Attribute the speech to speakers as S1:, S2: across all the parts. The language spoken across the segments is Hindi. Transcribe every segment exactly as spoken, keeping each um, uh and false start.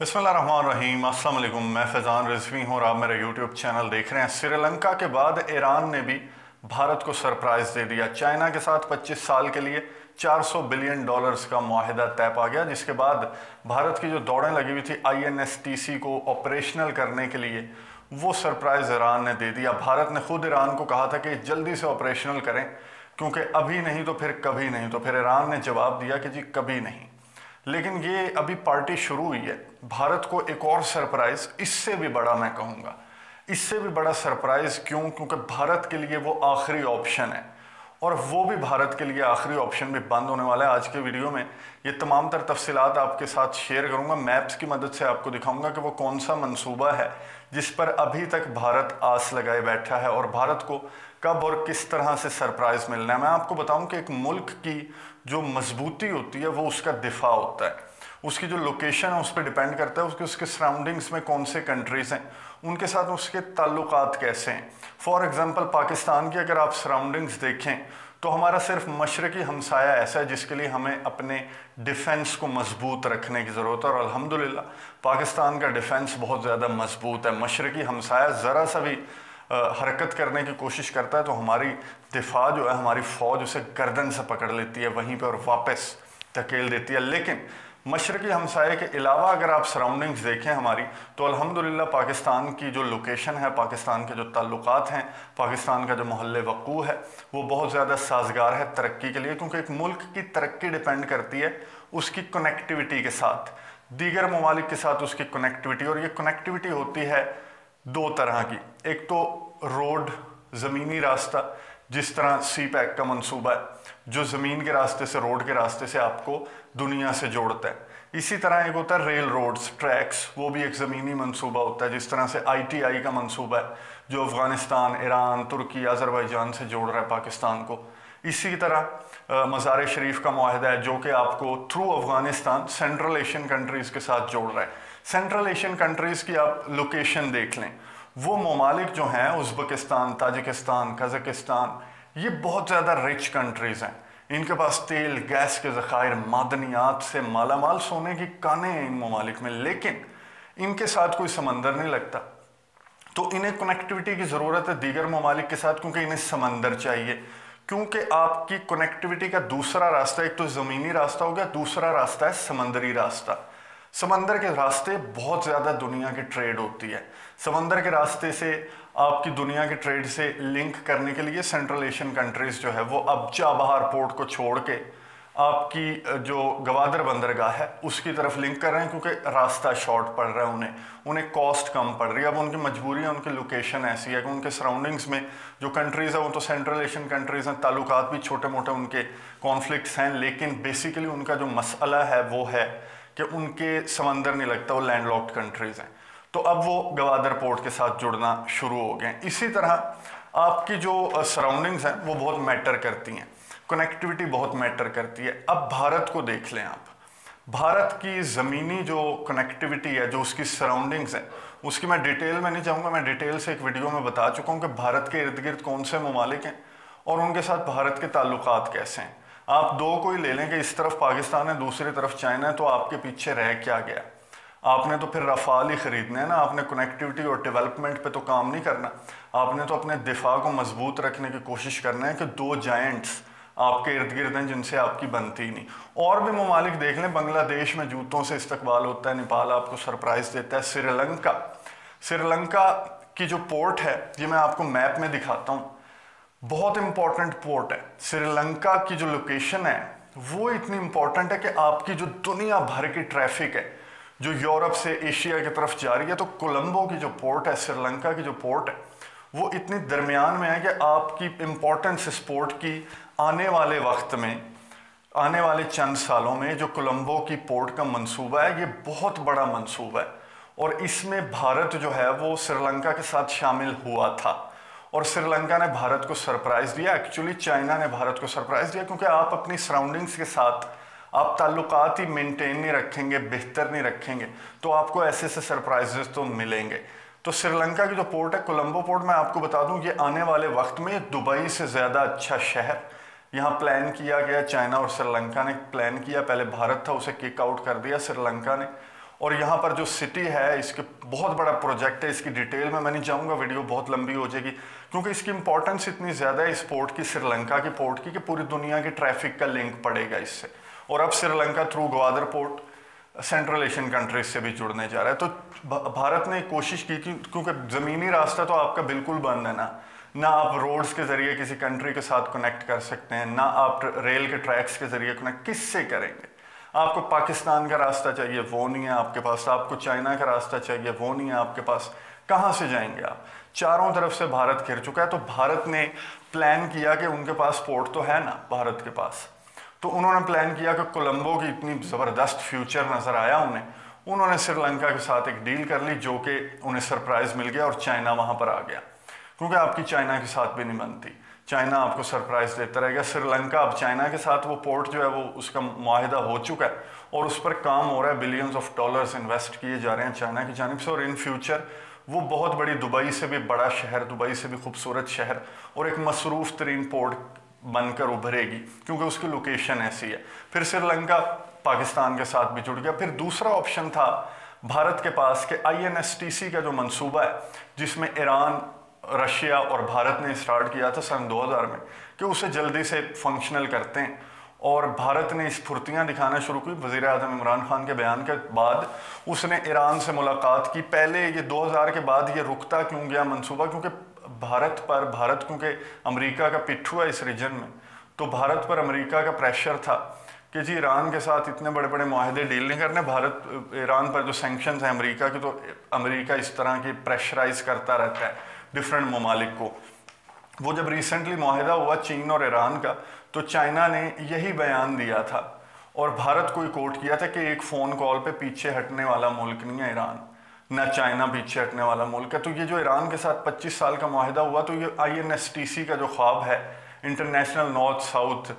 S1: बिस्मिल्लाहिर्रहमानिर्रहीम, अस्सलाम वालेकुम। मैं फैज़ान रिजवी हूँ और आप मेरा यूट्यूब चैनल देख रहे हैं। श्रीलंका के बाद ईरान ने भी भारत को सरप्राइज़ दे दिया। चाइना के साथ पच्चीस साल के लिए चार सौ बिलियन डॉलर्स का मुआहिदा तय पा गया, जिसके बाद भारत की जो दौड़ें लगी हुई थी I N S T C को ऑपरेशनल करने के लिए, वो सरप्राइज़ ईरान ने दे दिया। भारत ने खुद ईरान को कहा था कि जल्दी से ऑपरेशनल करें, क्योंकि अभी नहीं तो फिर कभी नहीं। तो फिर ईरान ने जवाब दिया कि जी कभी नहीं। लेकिन ये अभी पार्टी शुरू हुई है। भारत को एक और सरप्राइज, इससे भी बड़ा मैं कहूँगा, इससे भी बड़ा सरप्राइज क्यों? क्योंकि भारत के लिए वो आखिरी ऑप्शन है, और वो भी भारत के लिए आखिरी ऑप्शन भी बंद होने वाला है। आज के वीडियो में ये तमाम तर तफसीलात आपके साथ शेयर करूंगा। मैप्स की मदद से आपको दिखाऊंगा कि वो कौन सा मंसूबा है जिस पर अभी तक भारत आस लगाए बैठा है, और भारत को कब और किस तरह से सरप्राइज मिलना है। मैं आपको बताऊं कि एक मुल्क की जो मजबूती होती है वो उसका दिफा होता है, उसकी जो लोकेशन है उस पर डिपेंड करता है, उसके उसके सराउंडिंग्स में कौन से कंट्रीज़ हैं, उनके साथ उसके ताल्लुकात कैसे हैं। फॉर एग्जांपल पाकिस्तान की अगर आप सराउंडिंग्स देखें तो हमारा सिर्फ मशरकी हमसाया ऐसा है जिसके लिए हमें अपने डिफेंस को मजबूत रखने की ज़रूरत है, और अल्हम्दुलिल्लाह पाकिस्तान का डिफेंस बहुत ज़्यादा मजबूत है। मशरकी हमसाया ज़रा सा भी हरकत करने की कोशिश करता है तो हमारी दिफा जो है, हमारी फ़ौज उसे गर्दन से पकड़ लेती है वहीं पे और वापस धकेल देती है। लेकिन मशरकी हमसाये के अलावा अगर आप सराउंडिंग्स देखें हमारी, तो अल्हम्दुलिल्लाह पाकिस्तान की जो लोकेशन है, पाकिस्तान के जो ताल्लुकात हैं, पाकिस्तान का जो मोहल्ले वक़ू है, वो बहुत ज़्यादा साजगार है तरक्की के लिए। क्योंकि एक मुल्क की तरक्की डिपेंड करती है उसकी कनेक्टिविटी के साथ, दीगर ममालिक के साथ उसकी कनेक्टिविटी। और ये कनेक्टिविटी होती है दो तरह की। एक तो रोड, ज़मीनी रास्ता, जिस तरह सी पैक का मंसूबा है जो ज़मीन के रास्ते से, रोड के रास्ते से आपको दुनिया से जोड़ता है। इसी तरह एक होता है रेल रोड्स, ट्रैक्स, वो भी एक ज़मीनी मंसूबा होता है, जिस तरह से आई टी आई का मंसूबा है जो अफ़गानिस्तान, ईरान, तुर्की, अज़रबैजान से जोड़ रहा है पाकिस्तान को। इसी तरह मज़ार शरीफ का मुआहिदा है जो कि आपको through Afghanistan central Asian countries के साथ जोड़ रहा है। सेंट्रल एशियन कंट्रीज़ की आप लोकेशन देख लें, वो ममालिक जो हैं उज़्बेकिस्तान, ताजिकिस्तान, कज़ाकिस्तान, ये बहुत ज़्यादा रिच कंट्रीज़ हैं। इनके पास तेल, गैस के ज़खायर, मादनियात से मालामाल सोने की कानें हैं इन ममालिक में, लेकिन इनके साथ कोई समंदर नहीं लगता। तो इन्हें कनेक्टिविटी की ज़रूरत है दीगर ममालिक के साथ, क्योंकि इन्हें समंदर चाहिए। क्योंकि आपकी कनेक्टिविटी का दूसरा रास्ता, एक तो ज़मीनी रास्ता हो गया, दूसरा रास्ता है समंदरी रास्ता। समंदर के रास्ते बहुत ज़्यादा दुनिया की ट्रेड होती है। समंदर के रास्ते से आपकी दुनिया के ट्रेड से लिंक करने के लिए सेंट्रल एशियन कंट्रीज़ जो है वो अब चाबहार पोर्ट को छोड़ के आपकी जो गवादर बंदरगाह है उसकी तरफ लिंक कर रहे हैं, क्योंकि रास्ता शॉर्ट पड़ रहा है उन्हें उन्हें कॉस्ट कम पड़ रही है। अब उनकी मजबूरी है, उनकी लोकेशन ऐसी है कि उनके सराउंडिंग्स में जो कंट्रीज़ है वो तो सेंट्रल एशियन कंट्रीज़ हैं, ताल्लुकात भी छोटे मोटे उनके कॉन्फ्लिक्ट्स हैं, लेकिन बेसिकली उनका जो मसला है वो है कि उनके समंदर नहीं लगता, वो लैंडलॉक्ड कंट्रीज़ हैं। तो अब वो गवादर पोर्ट के साथ जुड़ना शुरू हो गए। इसी तरह आपकी जो सराउंडिंग्स हैं वो बहुत मैटर करती हैं, कनेक्टिविटी बहुत मैटर करती है। अब भारत को देख लें आप, भारत की ज़मीनी जो कनेक्टिविटी है, जो उसकी सराउंडिंग्स हैं, उसकी मैं डिटेल में नहीं चाहूँगा। मैं डिटेल से एक वीडियो में बता चुका हूँ कि भारत के इर्द गिर्द कौन से ममालिक हैं और उनके साथ भारत के ताल्लुकात कैसे हैं। आप दो को ही ले लें कि इस तरफ पाकिस्तान है, दूसरी तरफ चाइना है, तो आपके पीछे रह क्या गया? आपने तो फिर रफाल ही खरीदने हैं ना, आपने कनेक्टिविटी और डेवलपमेंट पे तो काम नहीं करना। आपने तो अपने दिफा को मजबूत रखने की कोशिश करना है कि दो जायंट्स आपके इर्द गिर्द हैं जिनसे आपकी बनती ही नहीं। और भी ममालिक देख लें, बांग्लादेश में जूतों से इस्तकबाल होता है, नेपाल आपको सरप्राइज देता है, श्रीलंका श्रीलंका की जो पोर्ट है, ये मैं आपको मैप में दिखाता हूँ, बहुत इंपॉर्टेंट पोर्ट है। श्रीलंका की जो लोकेशन है वो इतनी इंपॉर्टेंट है कि आपकी जो दुनिया भर की ट्रैफिक है जो यूरोप से एशिया की तरफ जा रही है, तो कोलंबो की जो पोर्ट है, श्रीलंका की जो पोर्ट है, वो इतनी दरमियान में है कि आपकी इंपॉर्टेंस इस पोर्ट की आने वाले वक्त में, आने वाले चंद सालों में जो कोलंबो की पोर्ट का मंसूबा है, ये बहुत बड़ा मंसूबा है। और इसमें भारत जो है वो श्रीलंका के साथ शामिल हुआ था, और श्रीलंका ने भारत को सरप्राइज दिया। एक्चुअली चाइना ने भारत को सरप्राइज दिया, क्योंकि आप अपनी सराउंडिंग्स के साथ आप ताल्लुकात ही मेंटेन नहीं रखेंगे, बेहतर नहीं रखेंगे, तो आपको ऐसे ऐसे सरप्राइजेस तो मिलेंगे। तो श्रीलंका की जो पोर्ट है, कोलंबो पोर्ट, मैं आपको बता दूं ये आने वाले वक्त में दुबई से ज़्यादा अच्छा शहर यहाँ प्लान किया गया। चाइना और श्रीलंका ने प्लान किया, पहले भारत था, उसे किक आउट कर दिया श्रीलंका ने, और यहाँ पर जो सिटी है, इसके बहुत बड़ा प्रोजेक्ट है, इसकी डिटेल में मैं नहीं जाऊँगा, वीडियो बहुत लंबी हो जाएगी, क्योंकि इसकी इंपॉर्टेंस इतनी ज़्यादा है इस पोर्ट की, श्रीलंका की पोर्ट की, कि पूरी दुनिया की ट्रैफिक का लिंक पड़ेगा इससे। और अब Sri Lanka through Gwadar port central Asian countries से भी जुड़ने जा रहा है। तो भारत ने कोशिश की कि क्योंकि ज़मीनी रास्ता तो आपका बिल्कुल बंद है ना, ना आप रोड्स के ज़रिए किसी कंट्री के साथ कनेक्ट कर सकते हैं, ना आप रेल के ट्रैक्स के ज़रिए कनेक्ट किससे करेंगे। आपको पाकिस्तान का रास्ता चाहिए, वो नहीं है आपके पास। आपको चाइना का रास्ता चाहिए, वो नहीं है आपके पास। कहाँ से जाएंगे आप? चारों तरफ से भारत घिर चुका है। तो भारत ने प्लान किया कि उनके पास पोर्ट तो है ना भारत के पास, तो उन्होंने प्लान किया कि कोलंबो की इतनी ज़बरदस्त फ्यूचर नज़र आया उन्हें, उन्होंने श्रीलंका के साथ एक डील कर ली, जो कि उन्हें सरप्राइज़ मिल गया और चाइना वहाँ पर आ गया, क्योंकि आपकी चाइना के साथ भी नहीं बनती। चाइना आपको सरप्राइज़ देता रहेगा। श्रीलंका अब चाइना के साथ वो पोर्ट जो है वो उसका मुआहिदा हो चुका है और उस पर काम हो रहा है, बिलियंस ऑफ डॉलर्स इन्वेस्ट किए जा रहे हैं चाइना की जानिब से। और इन फ्यूचर वो बहुत बड़ी, दुबई से भी बड़ा शहर, दुबई से भी खूबसूरत शहर और एक मसरूफ़ तरीन पोर्ट बनकर उभरेगी, क्योंकि उसकी लोकेशन ऐसी है। फिर श्रीलंका पाकिस्तान के साथ भी जुड़ गया। फिर दूसरा ऑप्शन था भारत के पास कि I N S T C का जो मंसूबा है, जिसमें ईरान, रशिया और भारत ने स्टार्ट किया था सन दो हज़ार में, कि उसे जल्दी से फंक्शनल करते हैं। और भारत ने इस फुर्तियाँ दिखाना शुरू की। वज़ीर आज़म इमरान खान के बयान के बाद उसने ईरान से मुलाकात की। पहले ये दो हज़ार के बाद ये रुकता क्यों गया मंसूबा? क्योंकि भारत पर, भारत क्योंकि अमेरिका का पिट्ठू है इस रीजन में, तो भारत पर अमेरिका का प्रेशर था कि जी ईरान के साथ इतने बड़े बड़े माहदे डील नहीं करने। भारत, ईरान पर जो सैंक्शंस हैं अमेरिका के, तो अमेरिका इस तरह की प्रेशराइज करता रहता है डिफरेंट ममालिक को। वो जब रिसेंटली माहिदा हुआ चीन और ईरान का, तो चाइना ने यही बयान दिया था और भारत को ही कोट किया था कि एक फ़ोन कॉल पे पीछे हटने वाला मुल्क नहीं है ईरान, ना चाइना पीछे हटने वाला मुल्क है। तो ये जो ईरान के साथ पच्चीस साल का माहिदा हुआ, तो ये I N S T C का जो ख्वाब है, इंटरनेशनल नॉर्थ साउथ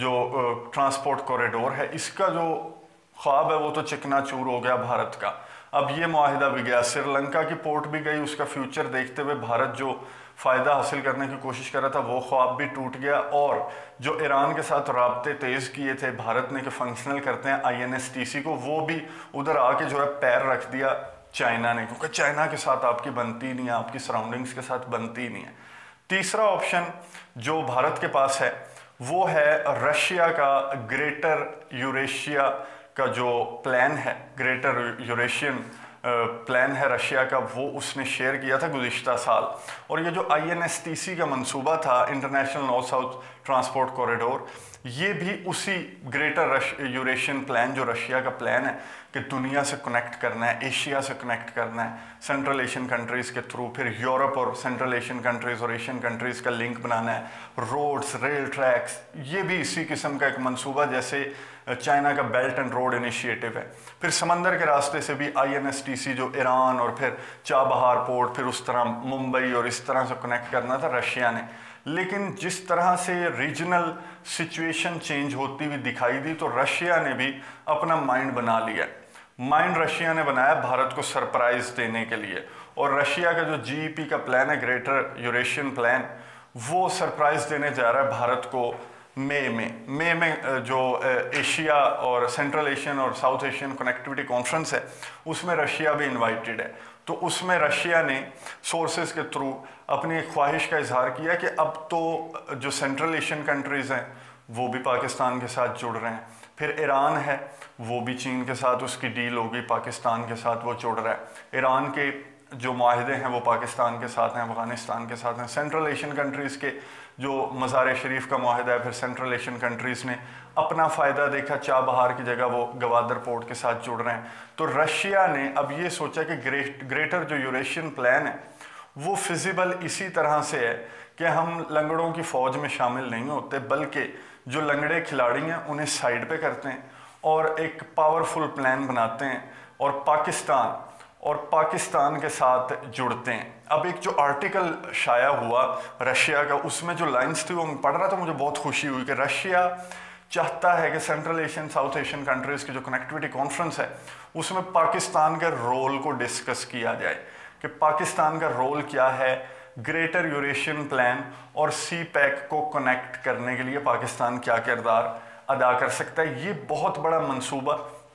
S1: जो ट्रांसपोर्ट कॉरिडोर है, इसका जो ख्वाब है वो तो चिकनाचूर हो गया भारत का। अब ये माहिदा भी गया, श्रीलंका की पोर्ट भी गई, उसका फ्यूचर देखते हुए भारत जो फ़ायदा हासिल करने की कोशिश कर रहा था वो ख्वाब भी टूट गया। और जो ईरान के साथ राब्ते तेज़ किए थे भारत ने कि फंक्शनल करते हैं I N S T C को, वो भी उधर आके जो है पैर रख दिया चाइना ने, क्योंकि चाइना के साथ आपकी बनती नहीं है, आपकी सराउंडिंग्स के साथ बनती नहीं है। तीसरा ऑप्शन जो भारत के पास है वो है रशिया का ग्रेटर यूरेशिया का जो प्लान है, ग्रेटर यूरेशियन प्लान है रशिया का, वो उसने शेयर किया था गुज़िश्ता साल। और ये जो I N S T C का मंसूबा था, international north south transport corridor, ये भी उसी ग्रेटर यूरेशियन प्लान जो रशिया का प्लान है कि दुनिया से कनेक्ट करना है, एशिया से कनेक्ट करना है सेंट्रल एशियन कंट्रीज़ के थ्रू, फिर यूरोप और सेंट्रल एशियन कंट्रीज़ और एशियन कंट्रीज़ का लिंक बनाना है, रोड्स, रेल ट्रैक्स, ये भी इसी किस्म का एक मंसूबा जैसे चाइना का बेल्ट एंड रोड इनिशिएटिव है। फिर समंदर के रास्ते से भी I N S T C जो ईरान और फिर चाबहार पोर्ट, फिर उस तरह मुंबई और इस तरह से कनेक्ट करना था रशिया ने। लेकिन जिस तरह से रीजनल सिचुएशन चेंज होती हुई दिखाई दी, तो रशिया ने भी अपना माइंड बना लिया। माइंड रशिया ने बनाया भारत को सरप्राइज देने के लिए, और रशिया का जो जी ई पी का प्लान है, ग्रेटर यूरेशियन प्लान, वो सरप्राइज देने जा रहा है भारत को मई में। मई में जो एशिया और सेंट्रल एशियन और साउथ एशियन कनेक्टिविटी कॉन्फ्रेंस है, उसमें रशिया भी इनवाइटेड है। तो उसमें रशिया ने सोर्सेज के थ्रू अपनी एक ख्वाहिश का इजहार किया कि अब तो जो सेंट्रल एशियन कंट्रीज़ हैं वो भी पाकिस्तान के साथ जुड़ रहे हैं, फिर ईरान है वो भी चीन के साथ उसकी डील होगी, पाकिस्तान के साथ वो जुड़ रहा है, ईरान के जो माहिदे हैं वो पाकिस्तान के साथ हैं, अफगानिस्तान के साथ हैं, सेंट्रल एशियन कंट्रीज़ के जो मज़ार शरीफ का माहिदा है, फिर सेंट्रल एशियन कंट्रीज़ ने अपना फ़ायदा देखा, चाबहार की जगह वो गवादर पोर्ट के साथ जुड़ रहे हैं। तो रशिया ने अब ये सोचा कि ग्रेट ग्रेटर जो यूरेशियन प्लान है वो फिजिबल इसी तरह से है कि हम लंगड़ों की फ़ौज में शामिल नहीं होते, बल्कि जो लंगड़े खिलाड़ी हैं उन्हें साइड पे करते हैं और एक पावरफुल प्लान बनाते हैं और पाकिस्तान और पाकिस्तान के साथ जुड़ते हैं। अब एक जो आर्टिकल शाया हुआ रशिया का, उसमें जो लाइंस थी वो मैं पढ़ रहा था, मुझे बहुत खुशी हुई कि रशिया चाहता है कि central Asian south Asian countries की जो कनेक्टिविटी कॉन्फ्रेंस है उसमें पाकिस्तान के रोल को डिस्कस किया जाए कि पाकिस्तान का रोल क्या है ग्रेटर यूरेशियन प्लान और सी पैक को कनेक्ट करने के लिए, पाकिस्तान क्या किरदार अदा कर सकता है। ये बहुत बड़ा मंसूबा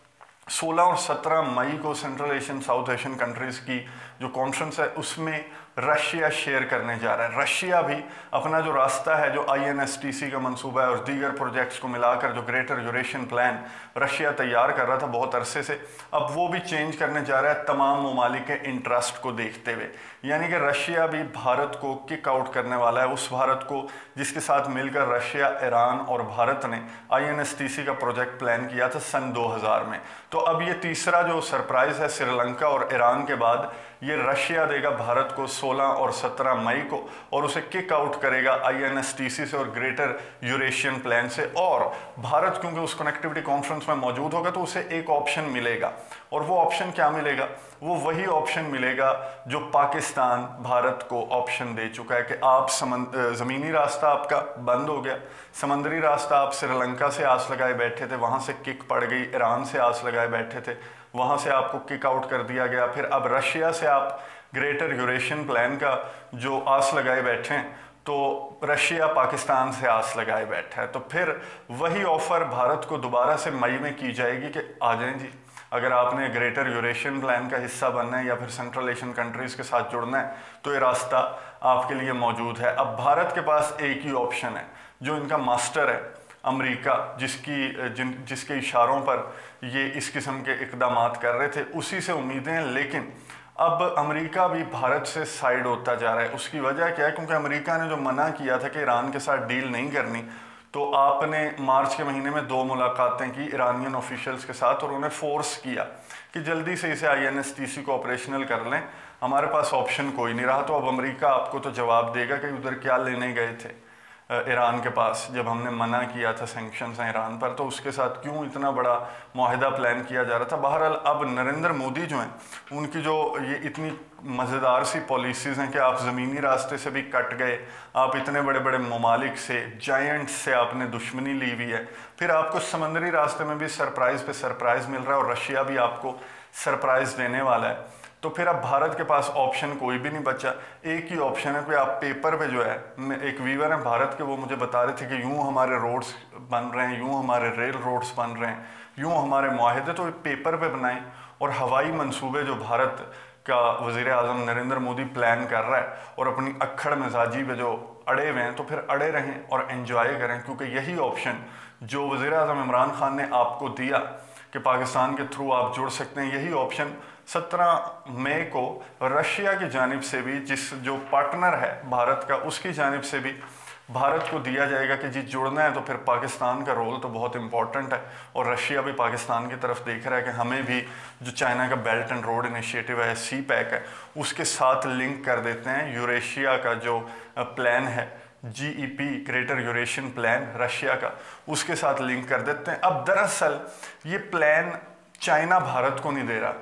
S1: सोलह और सत्रह मई को central Asian south Asian countries की जो कॉन्फ्रेंस है उसमें रशिया शेयर करने जा रहा है। रशिया भी अपना जो रास्ता है, जो I N S T C का मंसूबा है और दीगर प्रोजेक्ट्स को मिलाकर जो ग्रेटर यूरेशियन प्लान रशिया तैयार कर रहा था बहुत अरसे से, अब वो भी चेंज करने जा रहा है तमाम ममालिक के इंटरेस्ट को देखते हुए। यानी कि रशिया भी भारत को किक आउट करने वाला है, उस भारत को जिसके साथ मिलकर रशिया, ईरान और भारत ने I N S T C का प्रोजेक्ट प्लान किया था सन दो हज़ार में। तो अब ये तीसरा जो सरप्राइज है श्रीलंका और ईरान के बाद, ये रशिया देगा भारत को सोलह और सत्रह मई को, और उसे किक आउट करेगा I N S T C से और ग्रेटर यूरेशियन प्लान से। और भारत क्योंकि उस कनेक्टिविटी कॉन्फ्रेंस में मौजूद होगा तो उसे एक ऑप्शन मिलेगा, और वो ऑप्शन क्या मिलेगा? वो वही ऑप्शन मिलेगा जो पाकिस्तान भारत को ऑप्शन दे चुका है कि आप ज़मीनी रास्ता आपका बंद हो गया, समंदरी रास्ता आप श्रीलंका से आस लगाए बैठे थे, वहाँ से किक पड़ गई, ईरान से आस लगाए बैठे थे, वहाँ से आपको किक आउट कर दिया गया, फिर अब रशिया से आप ग्रेटर यूरेशियन प्लान का जो आस लगाए बैठे हैं, तो रशिया पाकिस्तान से आस लगाए बैठा है। तो फिर वही ऑफ़र भारत को दोबारा से मई में की जाएगी कि आ जाएं जी, अगर आपने ग्रेटर यूरेशियन प्लान का हिस्सा बनना है या फिर सेंट्रल एशियन कंट्रीज़ के साथ जुड़ना है तो ये रास्ता आपके लिए मौजूद है। अब भारत के पास एक ही ऑप्शन है, जो इनका मास्टर है अमेरिका, जिसकी जिन जिसके इशारों पर ये इस किस्म के इक़दाम कर रहे थे, उसी से उम्मीदें हैं। लेकिन अब अमेरिका भी भारत से साइड होता जा रहा है। उसकी वजह क्या है? क्योंकि अमेरिका ने जो मना किया था कि ईरान के साथ डील नहीं करनी, तो आपने मार्च के महीने में दो मुलाकातें की ईरानियन ऑफिशियल्स के साथ और उन्हें फोर्स किया कि जल्दी से इसे I N S T C को ऑपरेशनल कर लें, हमारे पास ऑप्शन कोई नहीं रहा। तो अब अमेरिका आपको तो जवाब देगा कि उधर क्या लेने गए थे ईरान के पास, जब हमने मना किया था सैंक्शंस हैं ईरान पर, तो उसके साथ क्यों इतना बड़ा मुआहिदा प्लान किया जा रहा था। बहरहाल अब नरेंद्र मोदी जो हैं, उनकी जो ये इतनी मज़ेदार सी पॉलिसीज़ हैं कि आप ज़मीनी रास्ते से भी कट गए, आप इतने बड़े बड़े ममालिक से, जायंट्स से आपने दुश्मनी ली हुई है, फिर आपको समंदरी रास्ते में भी सरप्राइज़ पे सरप्राइज़ मिल रहा है और रशिया भी आपको सरप्राइज़ देने वाला है। तो फिर अब भारत के पास ऑप्शन कोई भी नहीं बचा, एक ही ऑप्शन है कि आप पेपर पे जो है, एक वीवर हैं भारत के, वो मुझे बता रहे थे कि यूं हमारे रोड्स बन रहे हैं, यूं हमारे रेल रोड्स बन रहे हैं, यूं हमारे मुआहिदे, तो पेपर पे बनाएं और हवाई मंसूबे जो भारत का वज़ीर आज़म नरेंद्र मोदी प्लान कर रहा है और अपनी अक्खड़ मिजाजी पे जो अड़े हुए हैं, तो फिर अड़े रहें और एंजॉय करें, क्योंकि यही ऑप्शन जो वज़ीर आज़म इमरान खान ने आपको दिया कि पाकिस्तान के थ्रू आप जुड़ सकते हैं, यही ऑप्शन सत्रह मई को रशिया की जानिब से भी, जिस जो पार्टनर है भारत का, उसकी जानिब से भी भारत को दिया जाएगा कि जी जुड़ना है। तो फिर पाकिस्तान का रोल तो बहुत इंपॉर्टेंट है और रशिया भी पाकिस्तान की तरफ देख रहा है कि हमें भी जो चाइना का बेल्ट एंड रोड इनिशिएटिव है, सी पैक है, उसके साथ लिंक कर देते हैं। यूरेशिया का जो प्लान है, G E P greater Eurasian plan Russia का, उसके साथ लिंक कर देते हैं। अब दरअसल ये प्लान चाइना भारत को नहीं दे रहा,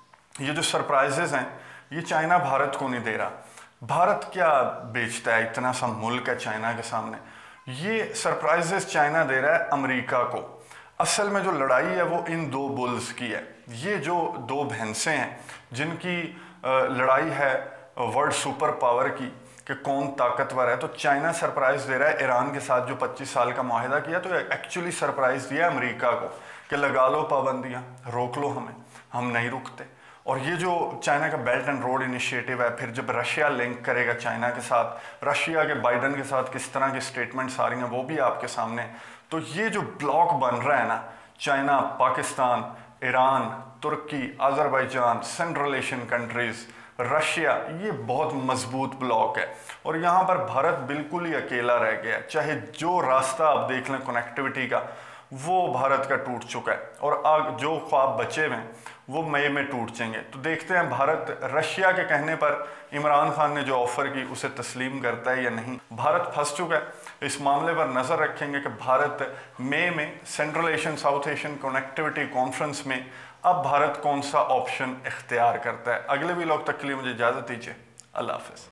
S1: ये जो सरप्राइजेस हैं ये चाइना भारत को नहीं दे रहा। भारत क्या बेचता है, इतना सा मुल्क है चाइना के सामने, ये सरप्राइजेस चाइना दे रहा है अमेरिका को। असल में जो लड़ाई है वो इन दो बुल्स की है, ये जो दो भैंसें हैं जिनकी लड़ाई है वर्ल्ड सुपर पावर की कि कौन ताकतवर है। तो चाइना सरप्राइज दे रहा है ईरान के साथ जो पच्चीस साल का मुआहिदा किया, तो एक्चुअली सरप्राइज दिया अमेरिका को कि लगा लो पाबंदियां, रोक लो हमें, हम नहीं रुकते। और ये जो चाइना का बेल्ट एंड रोड इनिशिएटिव है, फिर जब रशिया लिंक करेगा चाइना के साथ, रशिया के बाइडन के साथ किस तरह की स्टेटमेंट्स आ रही हैं वो भी आपके सामने। तो ये जो ब्लॉक बन रहा है ना, चाइना, पाकिस्तान, ईरान, तुर्की, Azerbaijan, central Asian countries, Russia, ये बहुत मजबूत ब्लॉक है और यहाँ पर भारत बिल्कुल ही अकेला रह गया है। चाहे जो रास्ता आप देख लें कनेक्टिविटी का, वो भारत का टूट चुका है और आग जो ख्वाब बचे हुए हैं वो मई में टूट जाएंगे। तो देखते हैं भारत रशिया के कहने पर इमरान खान ने जो ऑफ़र की उसे तस्लीम करता है या नहीं। भारत फंस चुका है, इस मामले पर नज़र रखेंगे कि भारत मई में central Asian south Asian connectivity conference में अब भारत कौन सा ऑप्शन इख्तियार करता है। अगले व्लॉग तक के लिए मुझे इजाज़त दीजिए, अल्लाह हाफ़िज़।